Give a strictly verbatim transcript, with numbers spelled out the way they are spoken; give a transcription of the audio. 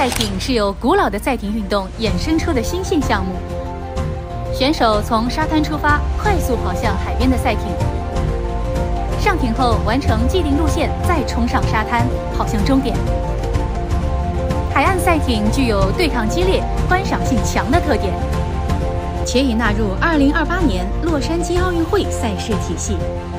赛艇是由古老的赛艇运动衍生出的新兴项目。选手从沙滩出发，快速跑向海边的赛艇，上艇后完成既定路线，再冲上沙滩，跑向终点。海岸赛艇具有对抗激烈、观赏性强的特点，且已纳入二零二八年洛杉矶奥运会赛事体系。